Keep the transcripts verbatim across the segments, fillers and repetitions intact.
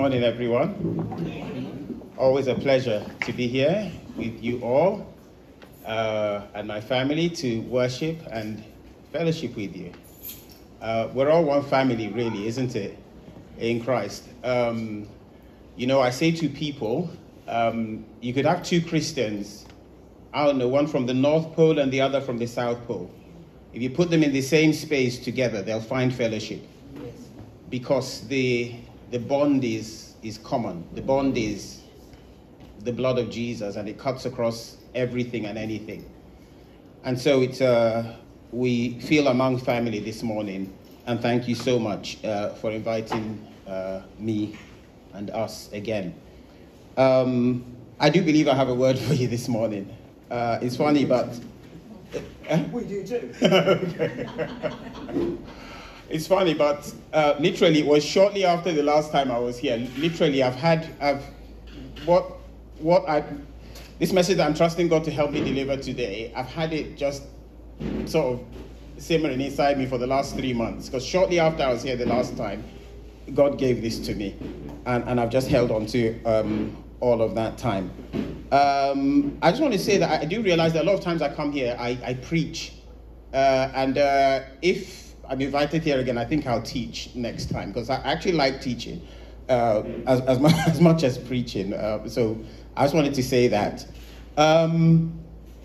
morning, everyone. Always a pleasure to be here with you all uh, and my family to worship and fellowship with you. Uh, we're all one family, really, isn't it, in Christ? Um, you know, I say to people, um, you could have two Christians, I don't know, one from the North Pole and the other from the South Pole. If you put them in the same space together, they'll find fellowship. Yes. Because the the bond is, is common. The bond is the blood of Jesus, and it cuts across everything and anything. And so it's uh, we feel among family this morning, and thank you so much uh, for inviting uh, me and us again. Um, I do believe I have a word for you this morning. Uh, it's funny, but... Uh, we do too. Okay. It's funny, but uh, literally it was shortly after the last time I was here. Literally, I've had, I've, what, what I, this message that I'm trusting God to help me deliver today, I've had it just sort of simmering inside me for the last three months. Because shortly after I was here the last time, God gave this to me. And, and I've just held on to um, all of that time. Um, I just want to say that I do realize that a lot of times I come here, I, I preach. Uh, and uh, if I'm invited here again, I think I'll teach next time, because I actually like teaching uh, as, as, much, as much as preaching. Uh, so I just wanted to say that. Um,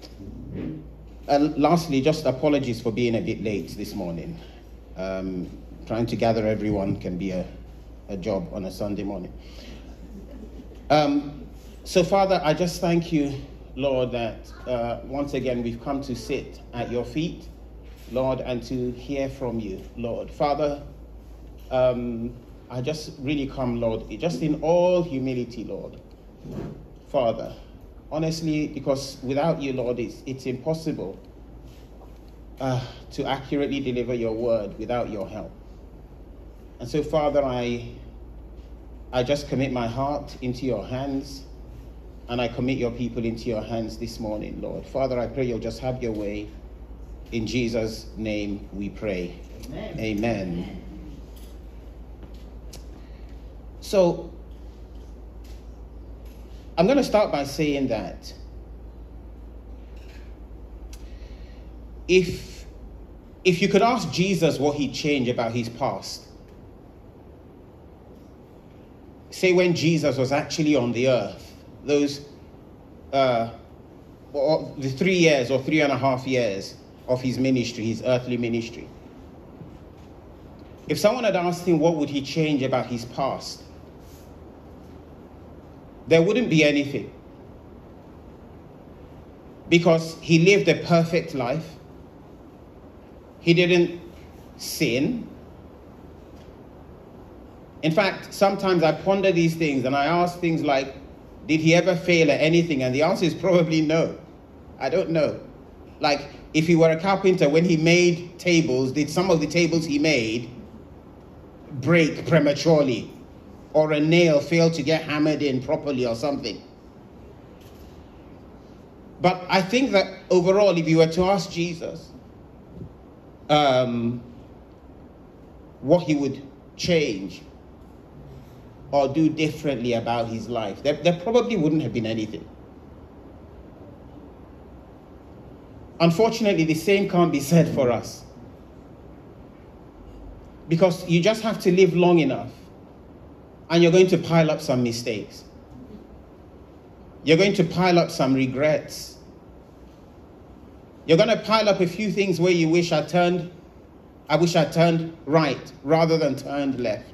and lastly, just apologies for being a bit late this morning. Um, trying to gather everyone can be a, a job on a Sunday morning. Um, so, Father, I just thank you, Lord, that uh, once again we've come to sit at your feet, Lord, and to hear from you, Lord. Father, um, I just really come, Lord, just in all humility, Lord. Father, honestly, because without you, Lord, it's, it's impossible uh, to accurately deliver your word without your help. And so, Father, I, I just commit my heart into your hands, and I commit your people into your hands this morning, Lord. Father, I pray you'll just have your way. In Jesus' name we pray. Amen. Amen. So, I'm going to start by saying that if, if you could ask Jesus what he'd change about his past, say when Jesus was actually on the earth, those uh, or the three years or three and a half years of his ministry, his earthly ministry. If someone had asked him what would he change about his past, there wouldn't be anything. Because he lived a perfect life. He didn't sin. In fact, sometimes I ponder these things and I ask things like, did he ever fail at anything? And the answer is probably no. I don't know. Like, if he were a carpenter, when he made tables, did some of the tables he made break prematurely? Or a nail fail to get hammered in properly or something? But I think that overall, if you were to ask Jesus um, what he would change or do differently about his life, there, there probably wouldn't have been anything. Unfortunately, the same can't be said for us. Because you just have to live long enough and you're going to pile up some mistakes. You're going to pile up some regrets. You're going to pile up a few things where you wish I turned, I wish I turned right rather than turned left.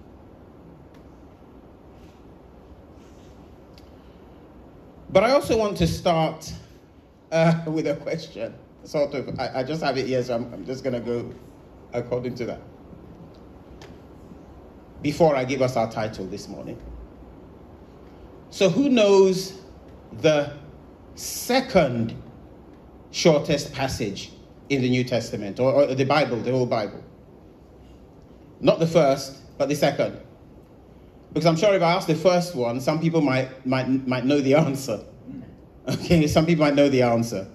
But I also want to start uh, with a question. Sort of, I, I just have it here, so I'm, I'm just going to go according to that. Before I give us our title this morning. So who knows the second shortest passage in the New Testament, or, or the Bible, the whole Bible? Not the first, but the second. Because I'm sure if I ask the first one, some people might might might know the answer. Okay, some people might know the answer.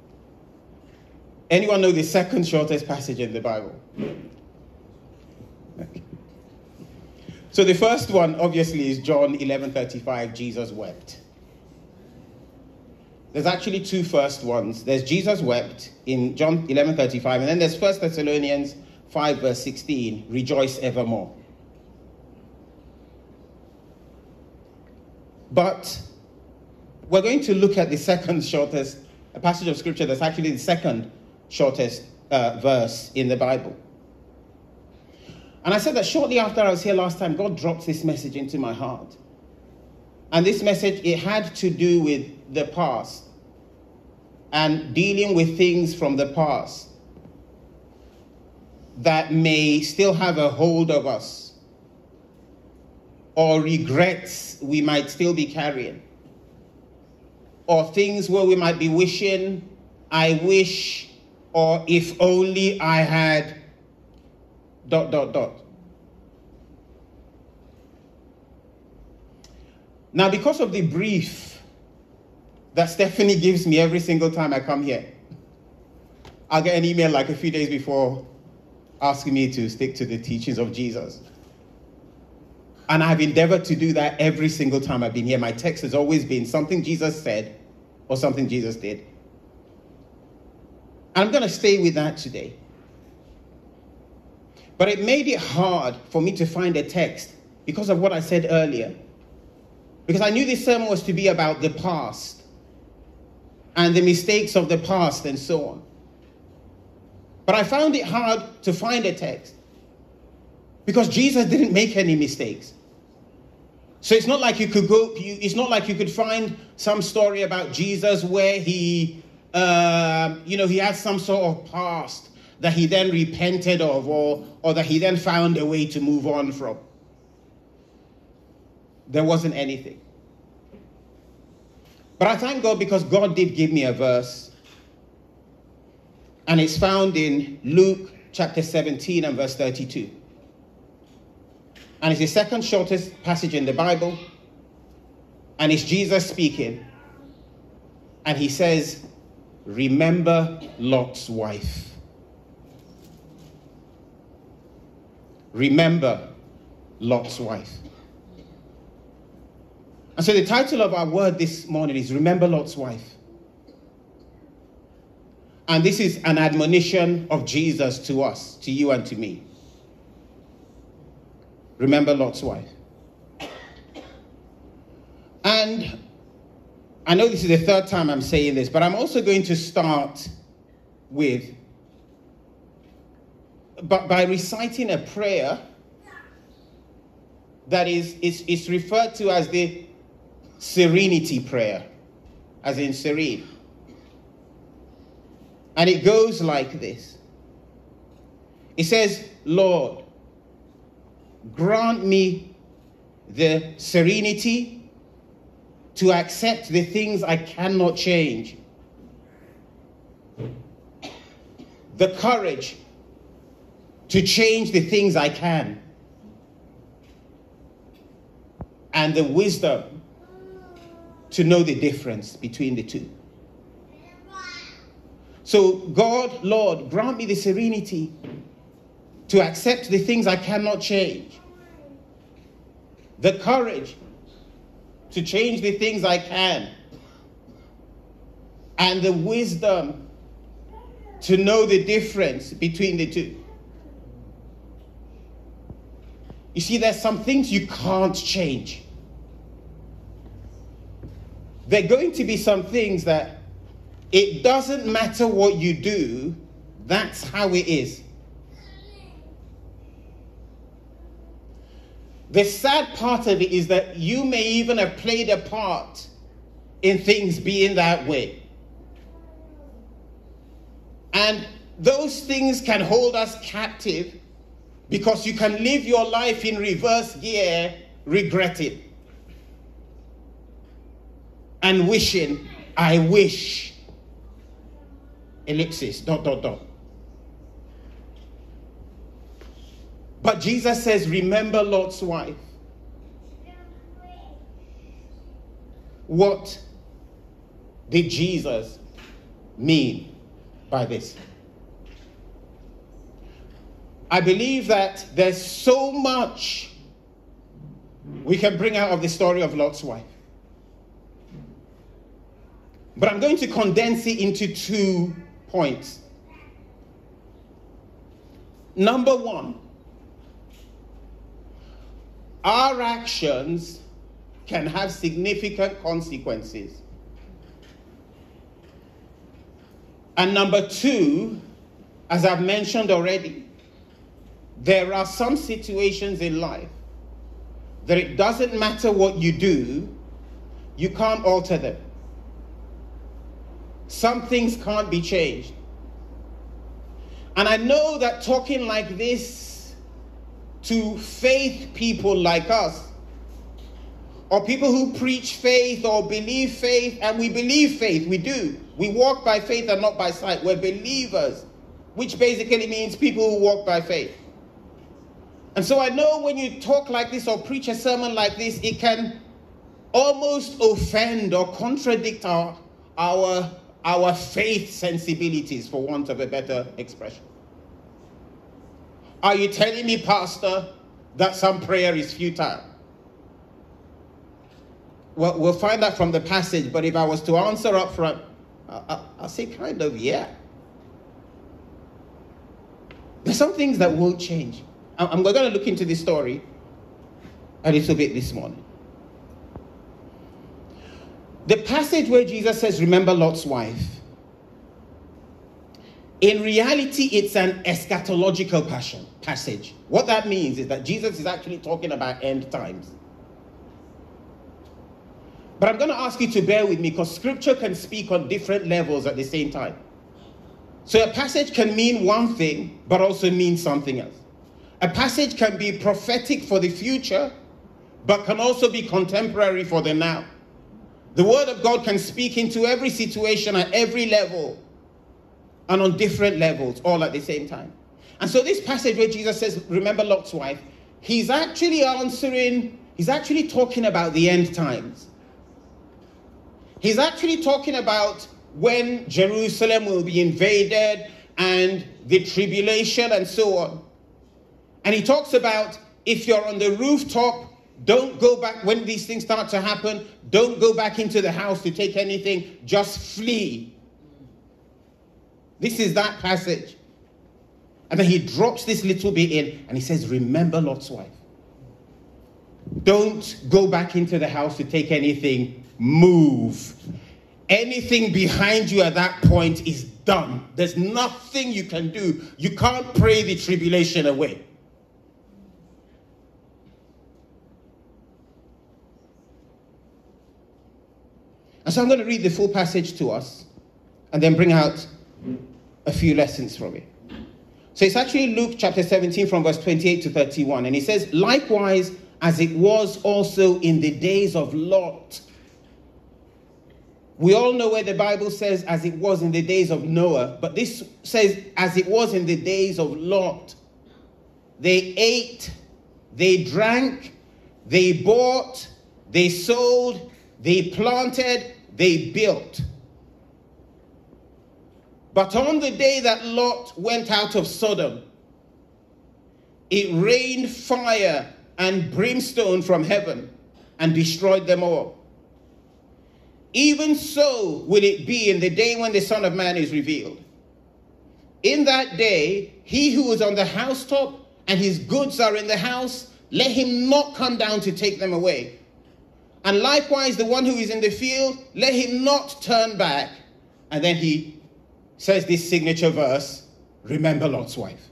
Anyone know the second shortest passage in the Bible? Okay. So the first one, obviously, is John eleven thirty-five, Jesus wept. There's actually two first ones. There's Jesus wept in John eleven thirty-five, and then there's First Thessalonians five, verse sixteen, rejoice evermore. But we're going to look at the second shortest, a passage of scripture that's actually the second shortest uh, verse in the Bible. And I said that shortly after I was here last time, God dropped this message into my heart. And this message, it had to do with the past and dealing with things from the past that may still have a hold of us, or regrets we might still be carrying, or things where we might be wishing, I wish, or if only I had, dot, dot, dot. Now, because of the brief that Stephanie gives me every single time I come here, I'll get an email like a few days before asking me to stick to the teachings of Jesus. And I've endeavored to do that every single time I've been here. My text has always been something Jesus said or something Jesus did. And I'm going to stay with that today. But it made it hard for me to find a text because of what I said earlier. Because I knew this sermon was to be about the past and the mistakes of the past and so on. But I found it hard to find a text because Jesus didn't make any mistakes. So it's not like you could go, it's not like you could find some story about Jesus where he, uh, you know, he had some sort of past that he then repented of, or, or that he then found a way to move on from. There wasn't anything. But I thank God because God did give me a verse. And it's found in Luke chapter seventeen and verse thirty-two. And it's the second shortest passage in the Bible. And it's Jesus speaking. And he says, remember Lot's wife. Remember Lot's wife. And so the title of our word this morning is Remember Lot's Wife. And this is an admonition of Jesus to us, to you and to me. Remember Lot's wife. And I know this is the third time I'm saying this, but I'm also going to start with, but by reciting a prayer that is, is, is referred to as the Serenity Prayer, as in serene. And it goes like this. It says, Lord, grant me the serenity to accept the things I cannot change, the courage to change the things I can, and the wisdom to know the difference between the two. So, God, Lord, grant me the serenity to accept the things I cannot change, the courage to change the things I can, and the wisdom to know the difference between the two. You see, there's some things you can't change. There are going to be some things that it doesn't matter what you do, that's how it is. The sad part of it is that you may even have played a part in things being that way. And those things can hold us captive because you can live your life in reverse gear, regretting and wishing, I wish, ellipsis, dot, dot, dot. But Jesus says, remember Lot's wife. What did Jesus mean by this? I believe that there's so much we can bring out of the story of Lot's wife. But I'm going to condense it into two points. Number one, our actions can have significant consequences. And number two, as I've mentioned already, there are some situations in life that it doesn't matter what you do, you can't alter them. Some things can't be changed. And I know that talking like this to faith people like us, or people who preach faith or believe faith, and we believe faith, we do. We walk by faith and not by sight. We're believers, which basically means people who walk by faith. And so I know when you talk like this or preach a sermon like this, it can almost offend or contradict our, our, our faith sensibilities, for want of a better expression. Are you telling me, Pastor, that some prayer is futile? Well, we'll find that from the passage, but if I was to answer up front, I'll, I'll say kind of, yeah. There's some things that won't change. I'm going to look into this story a little bit this morning. The passage where Jesus says, remember Lot's wife, in reality, it's an eschatological passion, passage. What that means is that Jesus is actually talking about end times. But I'm going to ask you to bear with me, because scripture can speak on different levels at the same time. So a passage can mean one thing, but also mean something else. A passage can be prophetic for the future, but can also be contemporary for the now. The word of God can speak into every situation at every level and on different levels, all at the same time. And so this passage where Jesus says, remember Lot's wife, he's actually answering, he's actually talking about the end times. He's actually talking about when Jerusalem will be invaded and the tribulation and so on. And he talks about if you're on the rooftop, don't go back when these things start to happen. Don't go back into the house to take anything. Just flee. This is that passage. And then he drops this little bit in and he says, remember Lot's wife. Don't go back into the house to take anything. Move. Anything behind you at that point is done. There's nothing you can do. You can't pray the tribulation away. And so I'm going to read the full passage to us and then bring out a few lessons from it. So it's actually Luke chapter seventeen from verse twenty-eight to thirty-one. And he says, likewise, as it was also in the days of Lot. We all know where the Bible says, as it was in the days of Noah. But this says, as it was in the days of Lot. They ate, they drank, they bought, they sold, they planted, they built. But on the day that Lot went out of Sodom, it rained fire and brimstone from heaven and destroyed them all. Even so will it be in the day when the Son of Man is revealed. In that day, he who is on the housetop and his goods are in the house, let him not come down to take them away. And likewise, the one who is in the field, let him not turn back. And then he says this signature verse, remember Lot's wife.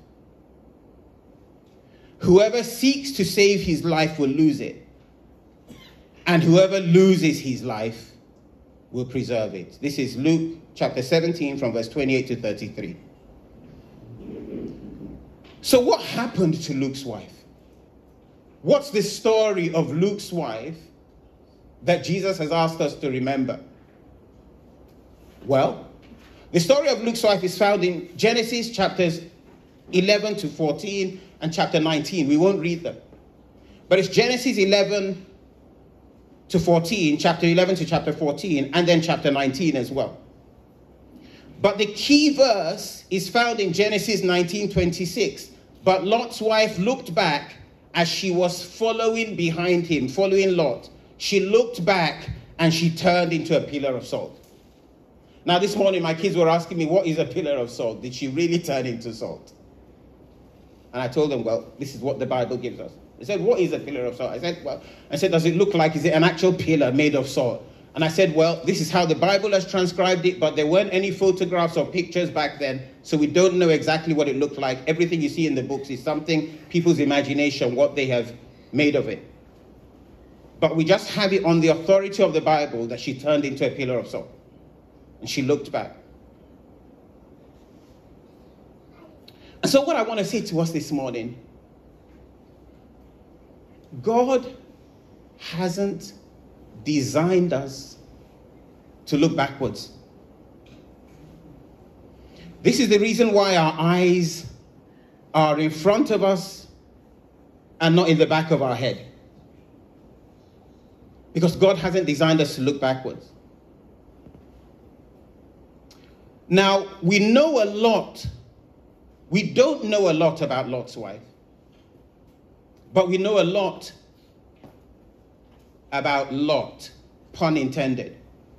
Whoever seeks to save his life will lose it. And whoever loses his life will preserve it. This is Luke chapter seventeen from verse twenty-eight to thirty-three. So what happened to Luke's wife? What's the story of Luke's wife that Jesus has asked us to remember? Well, the story of Luke's wife is found in Genesis chapters eleven to fourteen and chapter nineteen. We won't read them. But it's Genesis eleven to fourteen, chapter eleven to chapter fourteen, and then chapter nineteen as well. But the key verse is found in Genesis nineteen twenty-six. But Lot's wife looked back as she was following behind him, following Lot, she looked back and she turned into a pillar of salt. Now this morning my kids were asking me, what is a pillar of salt? Did she really turn into salt? And I told them, well, this is what the Bible gives us. They said, what is a pillar of salt? I said, well, I said, does it look like, is it an actual pillar made of salt? And I said, well, this is how the Bible has transcribed it, but there weren't any photographs or pictures back then, so we don't know exactly what it looked like. Everything you see in the books is something, people's imagination, what they have made of it. But we just have it on the authority of the Bible that she turned into a pillar of salt. And she looked back. And so what I want to say to us this morning, God hasn't designed us to look backwards. This is the reason why our eyes are in front of us and not in the back of our head. Because God hasn't designed us to look backwards. Now, we know a lot. We don't know a lot about Lot's wife. But we know a lot about Lot, pun intended.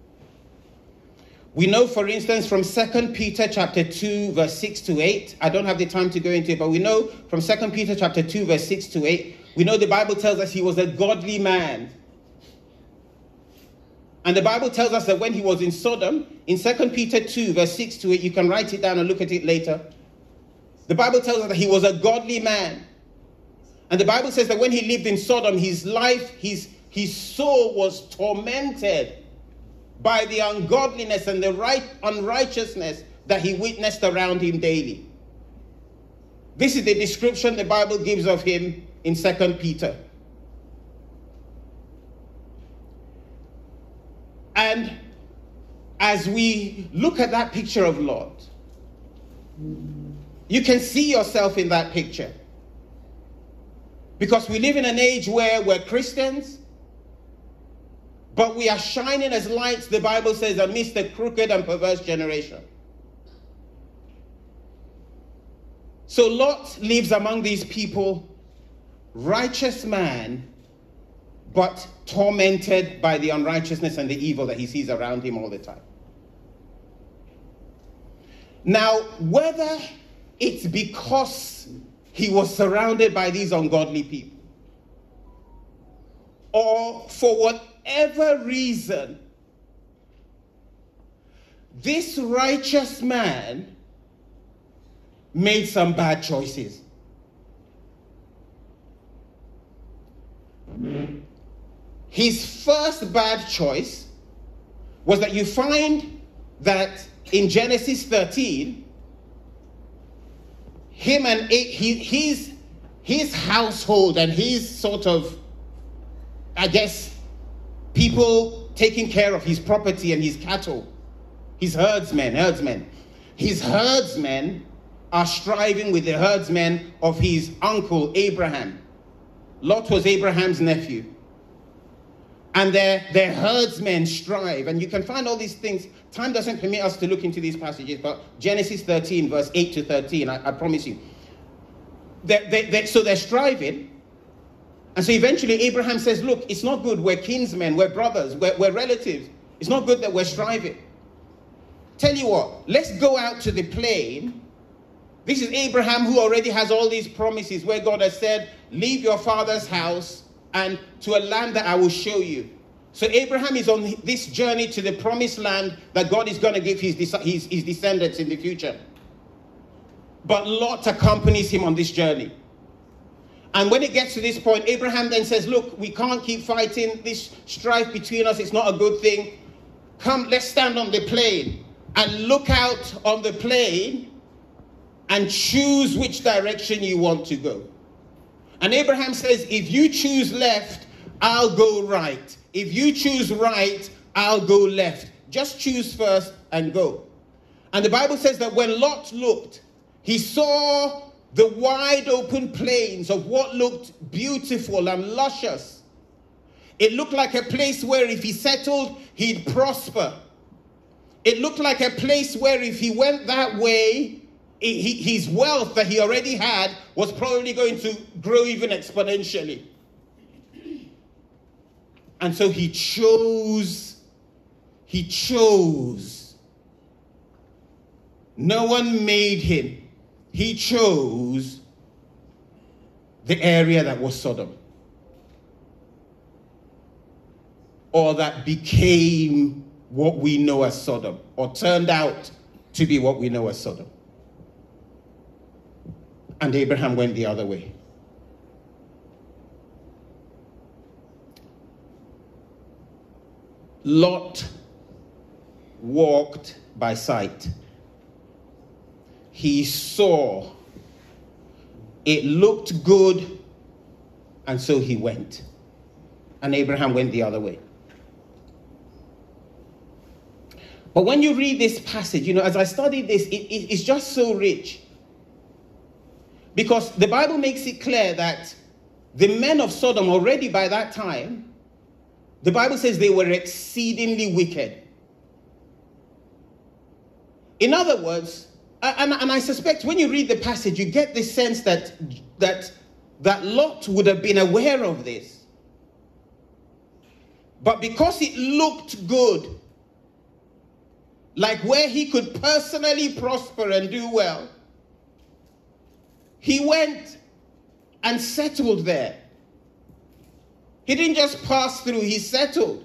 We know, for instance, from Second Peter chapter two, verse six to eight. I don't have the time to go into it, but we know from Second Peter chapter two, verse six to eight, we know the Bible tells us he was a godly man. And the Bible tells us that when he was in Sodom, in Second Peter two, verse six to eight, you can write it down and look at it later. The Bible tells us that he was a godly man. And the Bible says that when he lived in Sodom, his life, his, his soul was tormented by the ungodliness and the right unrighteousness that he witnessed around him daily. This is the description the Bible gives of him in Second Peter. And as we look at that picture of Lot, you can see yourself in that picture. Because we live in an age where we're Christians, but we are shining as lights, the Bible says, amidst a crooked and perverse generation. So Lot lives among these people, righteous man, but tormented by the unrighteousness and the evil that he sees around him all the time. Now, whether it's because he was surrounded by these ungodly people, or for whatever reason, this righteous man made some bad choices. His first bad choice was that you find that in Genesis thirteen, him and his, his household and his sort of, I guess, people taking care of his property and his cattle, his herdsmen, herdsmen. His herdsmen are striving with the herdsmen of his uncle Abraham. Lot was Abraham's nephew. And their, their herdsmen strive. And you can find all these things. Time doesn't permit us to look into these passages, but Genesis thirteen, verse eight to thirteen, I, I promise you. They, they, they, so they're striving. And so eventually Abraham says, look, it's not good. We're kinsmen, we're brothers, we're, we're relatives. It's not good that we're striving. Tell you what, let's go out to the plain. This is Abraham who already has all these promises where God has said, leave your father's house and to a land that I will show you. So Abraham is on this journey to the promised land that God is going to give his, his, his descendants in the future. But Lot accompanies him on this journey. And when it gets to this point, Abraham then says, look, we can't keep fighting this strife between us. It's not a good thing. Come, let's stand on the plain and look out on the plain and choose which direction you want to go. And Abraham says, if you choose left, I'll go right. If you choose right, I'll go left. Just choose first and go. And the Bible says that when Lot looked, he saw the wide open plains of what looked beautiful and luscious. It looked like a place where if he settled, he'd prosper. It looked like a place where if he went that way, he, his wealth that he already had was probably going to grow even exponentially. And so he chose, he chose. No one made him. He chose the area that was Sodom, or that became what we know as Sodom, or turned out to be what we know as Sodom. And Abraham went the other way. Lot walked by sight. He saw it looked good, and so he went. And Abraham went the other way. But when you read this passage, you know, as I studied this, it, it, it's just so rich. Because the Bible makes it clear that the men of Sodom already by that time, the Bible says they were exceedingly wicked. In other words, and, and I suspect when you read the passage, you get the sense that, that, that Lot would have been aware of this. But because it looked good, like where he could personally prosper and do well, he went and settled there. He didn't just pass through, he settled.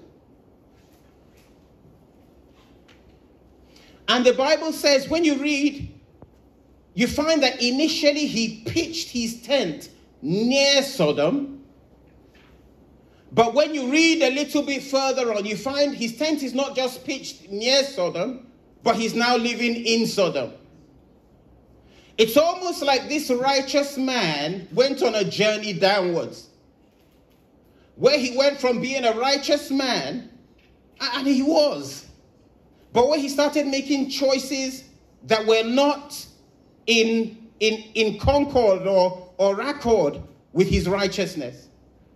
And the Bible says, when you read, you find that initially he pitched his tent near Sodom. But when you read a little bit further on, you find his tent is not just pitched near Sodom, but he's now living in Sodom. It's almost like this righteous man went on a journey downwards, where he went from being a righteous man, and he was, but where he started making choices that were not in, in, in concord or, or accord with his righteousness.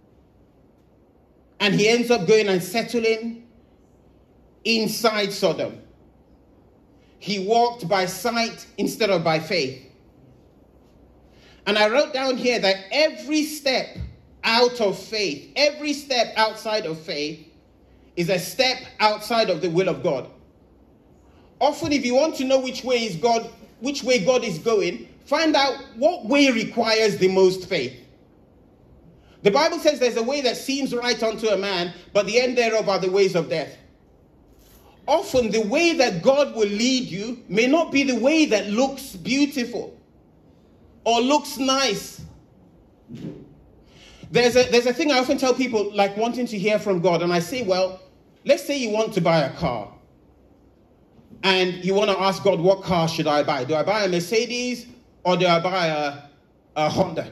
And he ends up going and settling inside Sodom. He walked by sight instead of by faith. And I wrote down here that every step out of faith, every step outside of faith is a step outside of the will of God. Often, if you want to know which way is God, which way God is going, find out what way requires the most faith. The Bible says there's a way that seems right unto a man, but the end thereof are the ways of death. Often the way that God will lead you may not be the way that looks beautiful or looks nice. There's a, there's a thing I often tell people, like wanting to hear from God. And I say, well, let's say you want to buy a car. And you want to ask God, what car should I buy? Do I buy a Mercedes or do I buy a, a Honda?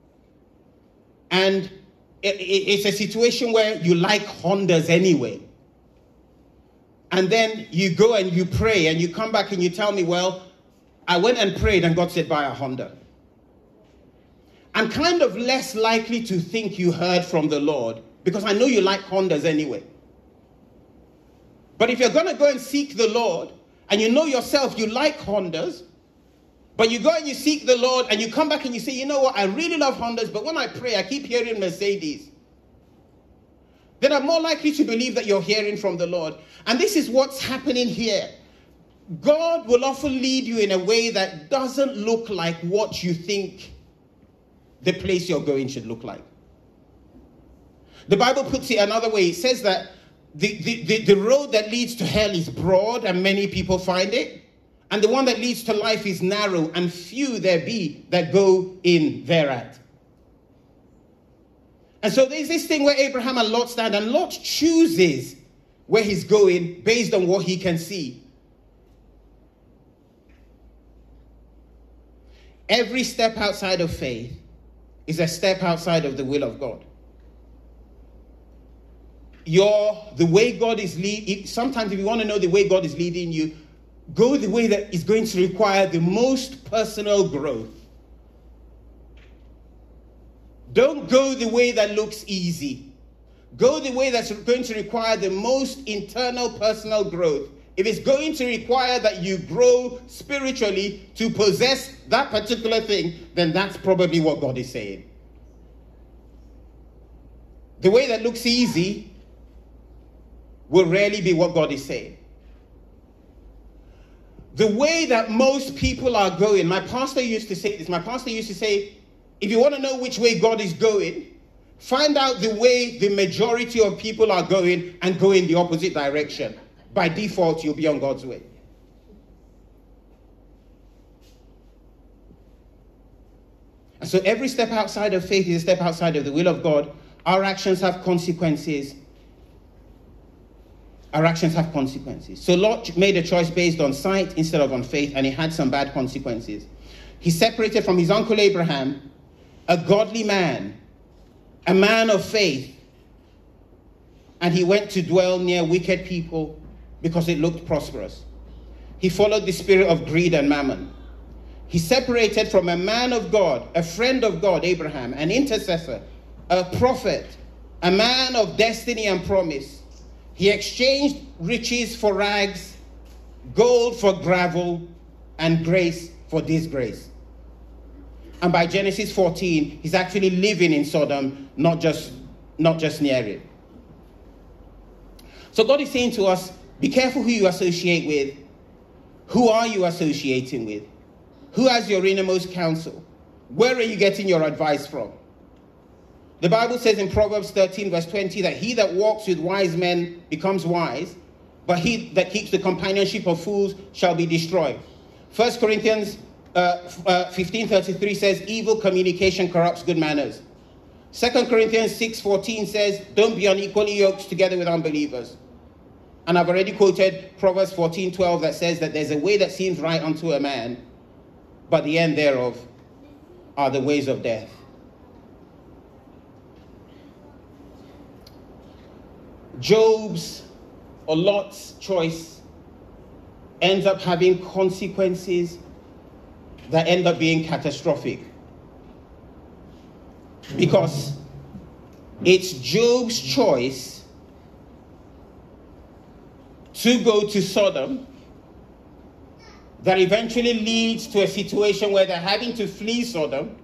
And it, it, it's a situation where you like Hondas anyway. And then you go and you pray and you come back and you tell me, well, I went and prayed and God said, buy a Honda. I'm kind of less likely to think you heard from the Lord because I know you like Hondas anyway. But if you're going to go and seek the Lord and you know yourself you like Hondas, but you go and you seek the Lord and you come back and you say, you know what, I really love Hondas, but when I pray, I keep hearing Mercedes. Then I'm more likely to believe that you're hearing from the Lord. And this is what's happening here. God will often lead you in a way that doesn't look like what you think the place you're going should look like. The Bible puts it another way. It says that the, the, the, the road that leads to hell is broad and many people find it. And the one that leads to life is narrow and few there be that go in thereat. And so there's this thing where Abraham and Lot stand, and Lot chooses where he's going based on what he can see. Every step outside of faith is a step outside of the will of God. Your, the way God is leading, sometimes if you want to know the way God is leading you, go the way that is going to require the most personal growth. Don't go the way that looks easy. Go the way that's going to require the most internal personal growth, if it's going to require that you grow spiritually to possess that particular thing, then that's probably what God is saying. The way that looks easy will rarely be what God is saying. The way that most people are going, my pastor used to say this, my pastor used to say, if you want to know which way God is going, find out the way the majority of people are going and go in the opposite direction. By default, you'll be on God's way. And so every step outside of faith is a step outside of the will of God. Our actions have consequences. Our actions have consequences. So Lot made a choice based on sight instead of on faith, and it had some bad consequences. He separated from his uncle Abraham, a godly man, a man of faith, and he went to dwell near wicked people because it looked prosperous. He followed the spirit of greed and mammon. He separated from a man of God, a friend of God, Abraham, an intercessor, a prophet, a man of destiny and promise. He exchanged riches for rags, gold for gravel, and grace for disgrace. And by Genesis fourteen, he's actually living in Sodom, not just, not just near it. So God is saying to us, be careful who you associate with. Who are you associating with? Who has your innermost counsel? Where are you getting your advice from? The Bible says in Proverbs thirteen verse twenty that he that walks with wise men becomes wise, but he that keeps the companionship of fools shall be destroyed. First Corinthians uh, uh, fifteen thirty-three says evil communication corrupts good manners. Second Corinthians six fourteen says don't be unequally yoked together with unbelievers. And I've already quoted Proverbs fourteen twelve that says that there's a way that seems right unto a man, but the end thereof are the ways of death. Job's or Lot's choice ends up having consequences that end up being catastrophic. Because it's Job's choice to go to Sodom that eventually leads to a situation where they're having to flee Sodom.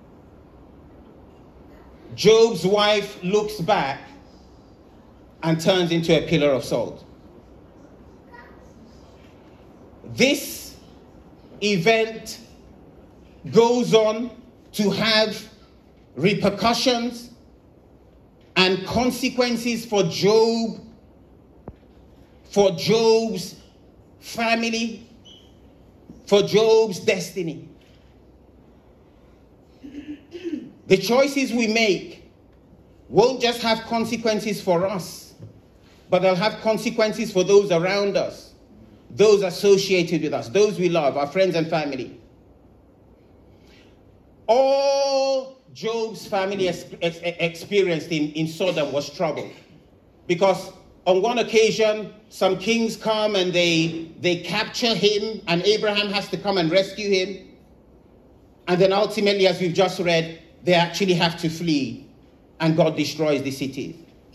Job's wife looks back and turns into a pillar of salt. This event goes on to have repercussions and consequences for Job, for Job's family, for Job's destiny. The choices we make won't just have consequences for us, but they'll have consequences for those around us, those associated with us, those we love, our friends and family. All Job's family ex- ex- experienced in, in Sodom was trouble. Because on one occasion, some kings come and they, they capture him, and Abraham has to come and rescue him. And then ultimately, as we've just read, they actually have to flee, and God destroys the cities.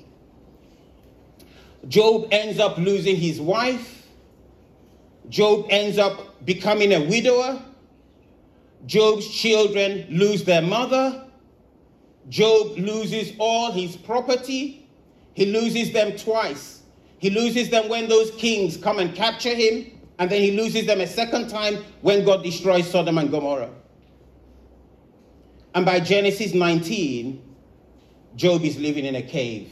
Job ends up losing his wife. Job ends up becoming a widower. Job's children lose their mother. Job loses all his property. He loses them twice. He loses them when those kings come and capture him, and then he loses them a second time when God destroys Sodom and Gomorrah. And by Genesis nineteen, Job is living in a cave.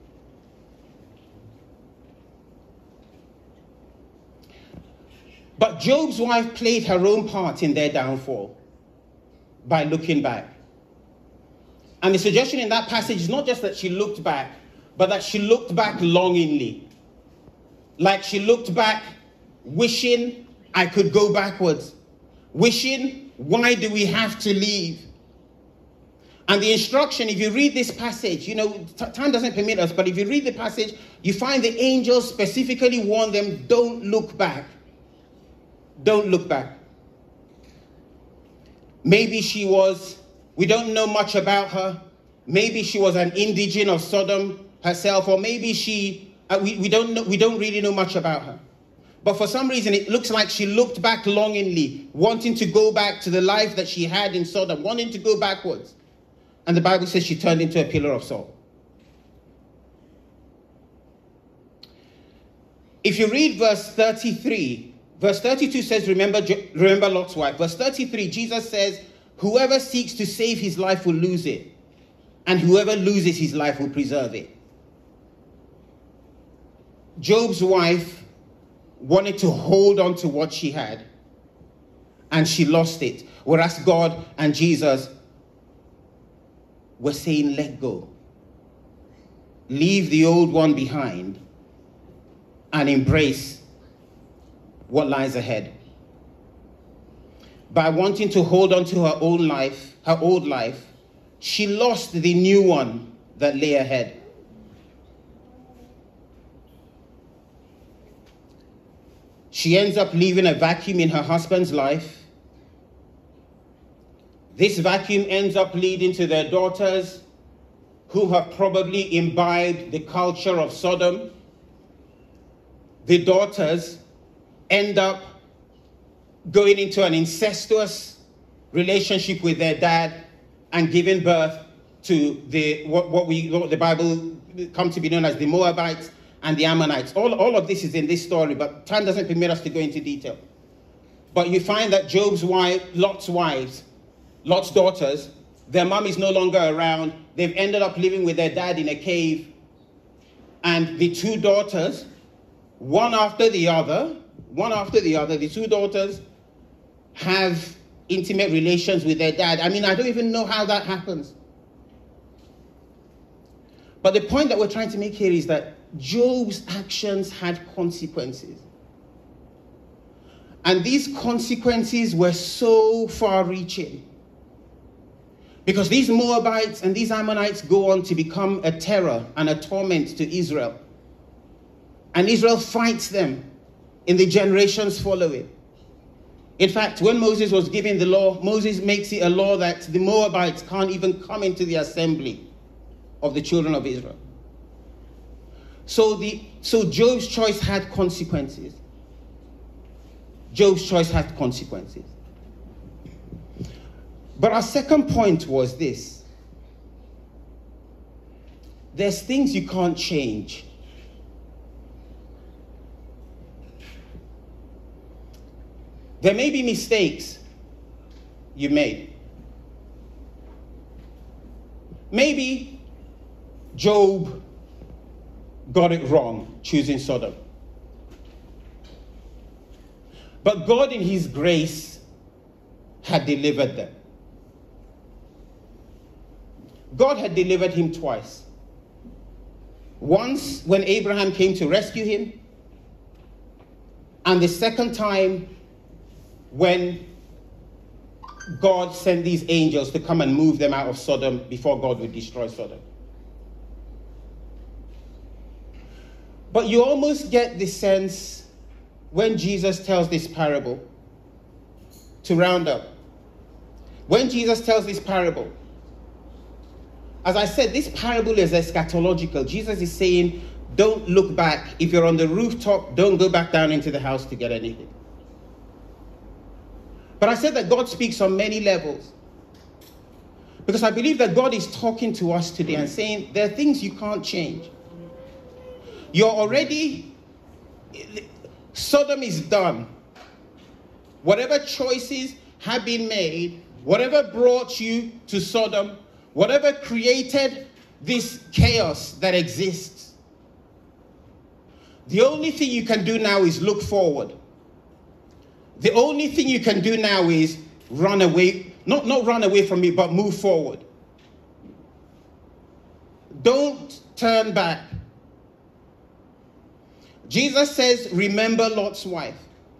But Job's wife played her own part in their downfall by looking back. And the suggestion in that passage is not just that she looked back, but that she looked back longingly. Like she looked back wishing I could go backwards. Wishing, why do we have to leave? And the instruction, if you read this passage, you know, t- time doesn't permit us, but if you read the passage, you find the angels specifically warn them, don't look back. Don't look back. Maybe she was, we don't know much about her. Maybe she was an indigene of Sodom herself, or maybe she, uh, we, we don't know, we don't really know much about her. But for some reason, it looks like she looked back longingly, wanting to go back to the life that she had in Sodom, wanting to go backwards. And the Bible says she turned into a pillar of salt. If you read verse thirty-three, verse thirty-two says, remember, remember Lot's wife. Verse thirty-three, Jesus says, whoever seeks to save his life will lose it, and whoever loses his life will preserve it. Job's wife wanted to hold on to what she had, and she lost it. Whereas God and Jesus were saying, let go. Leave the old one behind and embrace what lies ahead. By wanting to hold on to her own life, her old life, she lost the new one that lay ahead. She ends up leaving a vacuum in her husband's life. This vacuum ends up leading to their daughters, who have probably imbibed the culture of Sodom. The daughters end up going into an incestuous relationship with their dad and giving birth to the what, what we what the Bible come to be known as the Moabites and the Ammonites. All, all of this is in this story, but time doesn't permit us to go into detail. But you find that Job's wife, Lot's wives, Lot's daughters, their mom is no longer around. They've ended up living with their dad in a cave. And the two daughters, one after the other, one after the other, the two daughters have intimate relations with their dad. I mean, I don't even know how that happens. But the point that we're trying to make here is that Job's actions had consequences. And these consequences were so far-reaching. Because these Moabites and these Ammonites go on to become a terror and a torment to Israel. And Israel fights them in the generations following. In fact, when Moses was giving the law, Moses makes it a law that the Moabites can't even come into the assembly of the children of Israel. So, the, so Job's choice had consequences. Job's choice had consequences. But our second point was this. There's things you can't change. There may be mistakes you made. Maybe Job got it wrong choosing Sodom. But God in his grace had delivered them. God had delivered him twice. Once when Abraham came to rescue him, and the second time when God sent these angels to come and move them out of Sodom before God would destroy Sodom. But you almost get the sense when Jesus tells this parable, to round up, when Jesus tells this parable, as I said, this parable is eschatological. Jesus is saying, don't look back. If you're on the rooftop, don't go back down into the house to get anything. But I said that God speaks on many levels. Because I believe that God is talking to us today and saying, there are things you can't change. You're already, Sodom is done. Whatever choices have been made, whatever brought you to Sodom, whatever created this chaos that exists, the only thing you can do now is look forward. The only thing you can do now is run away, not, not run away from it, but move forward. Don't turn back. Jesus says, remember Lot's wife.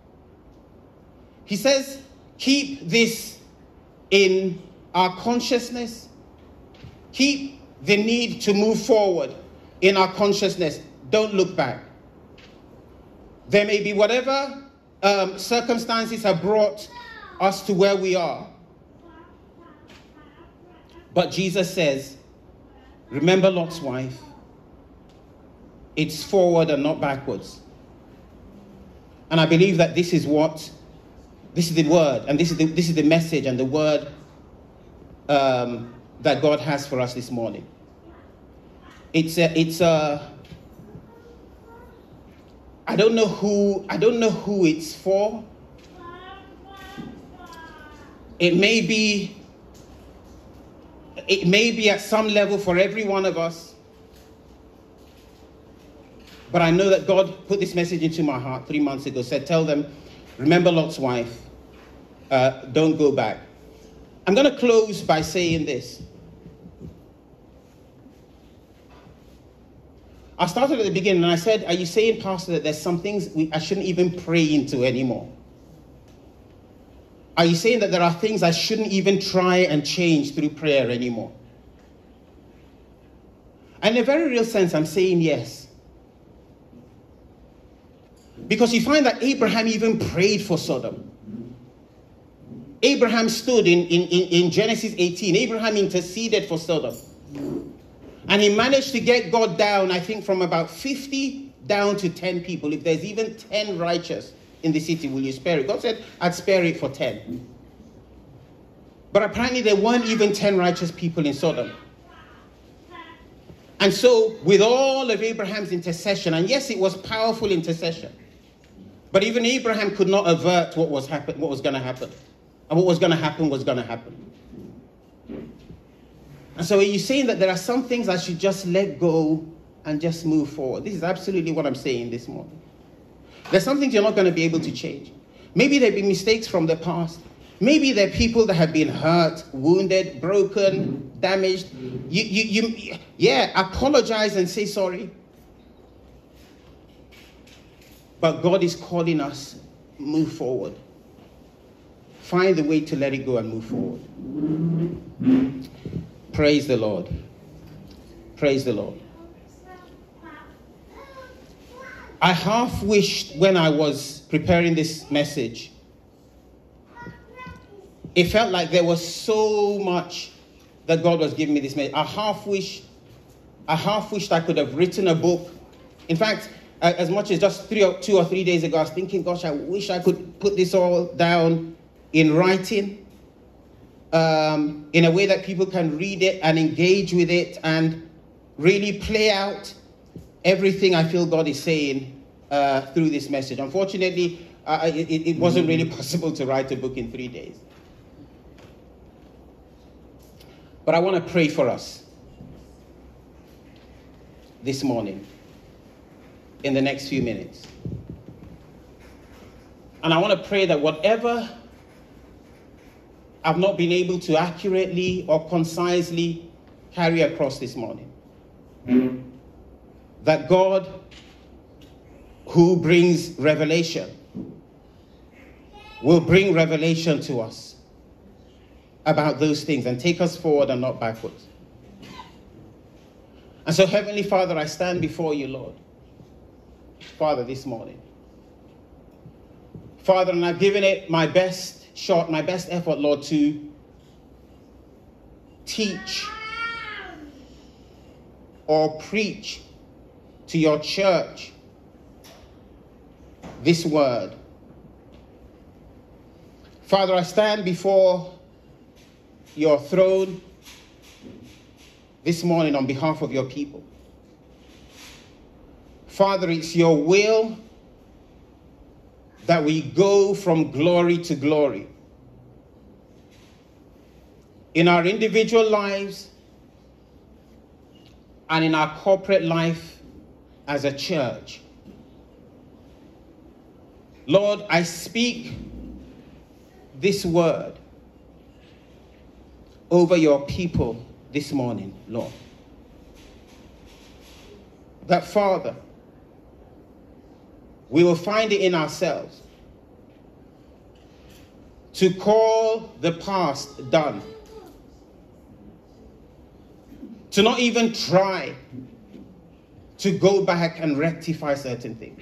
He says, keep this in our consciousness. Keep the need to move forward in our consciousness. Don't look back. There may be whatever um, circumstances have brought us to where we are. But Jesus says, remember Lot's wife. It's forward and not backwards. And I believe that this is what, this is the word, and this is the, this is the message and the word um, that God has for us this morning. It's a, it's a, I don't know who, I don't know who it's for. It may be, it may be at some level for every one of us. But I know that God put this message into my heart three months ago, said, tell them, remember Lot's wife, uh, don't go back. I'm going to close by saying this. I started at the beginning and I said, are you saying, Pastor, that there's some things we, I shouldn't even pray into anymore? Are you saying that there are things I shouldn't even try and change through prayer anymore? And in a very real sense, I'm saying yes. Because you find that Abraham even prayed for Sodom. Abraham stood in, in, in Genesis eighteen. Abraham interceded for Sodom. And he managed to get God down, I think, from about fifty down to ten people. If there's even ten righteous in the city, will you spare it? God said, I'd spare it for ten. But apparently there weren't even ten righteous people in Sodom. And so, with all of Abraham's intercession, and yes, it was powerful intercession, but even Abraham could not avert what was happen, what was going to happen. And what was going to happen was going to happen. And so are you saying that there are some things I should just let go and just move forward? This is absolutely what I'm saying this morning. There's some things you're not going to be able to change. Maybe there have been mistakes from the past. Maybe there are people that have been hurt, wounded, broken, damaged. You, you, you, yeah, apologize and say sorry. But God is calling us, move forward. Find the way to let it go and move forward. Praise the Lord. Praise the Lord. I half wished when I was preparing this message, it felt like there was so much that God was giving me this message. I half wished, I half wished I could have written a book. In fact, as much as just three or two or three days ago, I was thinking, gosh, I wish I could put this all down in writing, um, in a way that people can read it and engage with it and really play out everything I feel God is saying uh, through this message. Unfortunately, uh, it, it wasn't really possible to write a book in three days. But I want to pray for us this morning, in the next few minutes. And I want to pray that whatever I've not been able to accurately or concisely carry across this morning, mm-hmm. that God, who brings revelation, will bring revelation to us about those things and take us forward and not backwards. And so, Heavenly Father, I stand before you, Lord, Father, this morning. Father, and I've given it my best shot, my best effort, Lord, to teach or preach to your church this word. Father, I stand before your throne this morning on behalf of your people. Father, it's your will that we go from glory to glory in our individual lives and in our corporate life as a church. Lord, I speak this word over your people this morning, Lord. That, Father, we will find it in ourselves to call the past done. To not even try to go back and rectify certain things.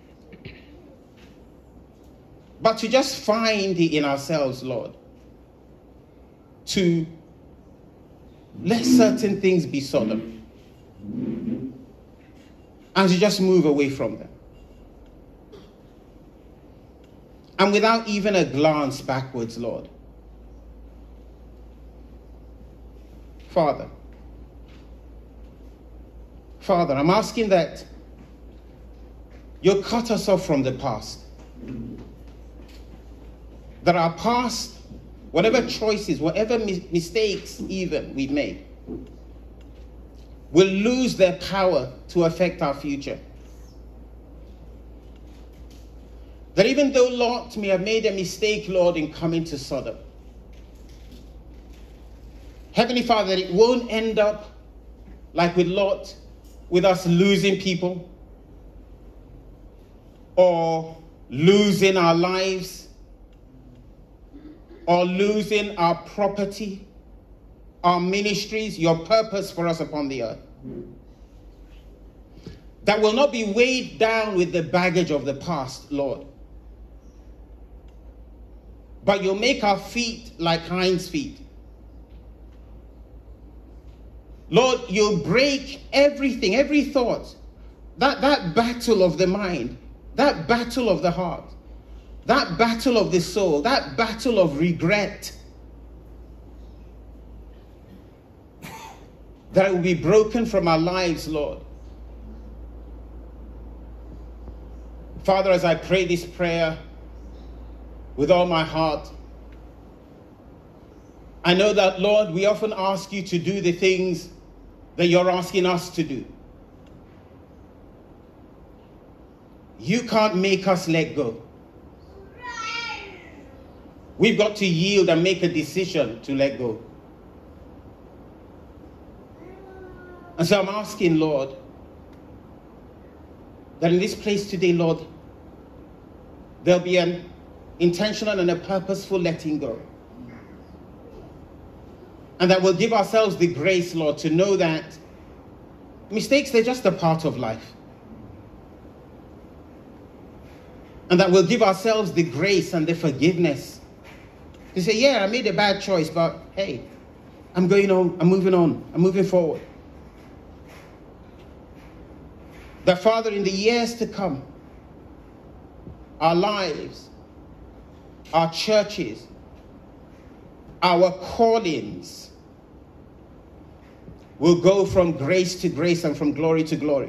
But to just find it in ourselves, Lord, to let certain things be solemn and to just move away from them. and without even a glance backwards, Lord. Father, Father, I'm asking that you'll cut us off from the past. That our past, whatever choices, whatever mi- mistakes even we've made, will lose their power to affect our future. That even though Lot may have made a mistake, Lord, in coming to Sodom, Heavenly Father, that it won't end up like with Lot, with us losing people or losing our lives or losing our property, our ministries, your purpose for us upon the earth. That will not be weighed down with the baggage of the past, Lord. But you'll make our feet like hinds' feet. Lord, you'll break everything, every thought, that, that battle of the mind, that battle of the heart, that battle of the soul, that battle of regret, that it will be broken from our lives, Lord. Father, as I pray this prayer with all my heart, I know that, Lord, we often ask you to do the things that you're asking us to do. You can't make us let go. We've got to yield and make a decision to let go. And so I'm asking, Lord, that in this place today, Lord, there'll be an intentional and a purposeful letting go. And that we'll give ourselves the grace, Lord, to know that mistakes, they're just a part of life. And that we'll give ourselves the grace and the forgiveness to say, yeah, I made a bad choice, but hey, I'm going on, I'm moving on, I'm moving forward. That, Father, in the years to come, our lives, our churches, our callings will go from grace to grace and from glory to glory.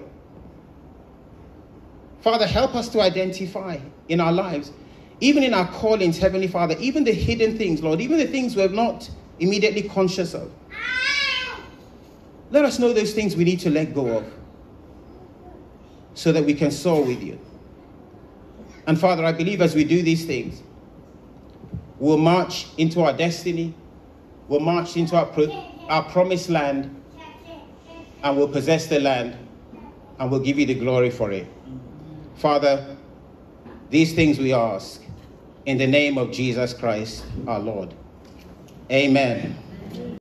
Father, help us to identify in our lives, even in our callings, Heavenly Father, even the hidden things, Lord, even the things we're not immediately conscious of. Let us know those things we need to let go of so that we can soar with you. And Father, I believe as we do these things, we'll march into our destiny, we'll march into our, pro- our promised land, and we'll possess the land, and we'll give you the glory for it. Father, these things we ask in the name of Jesus Christ, our Lord. Amen.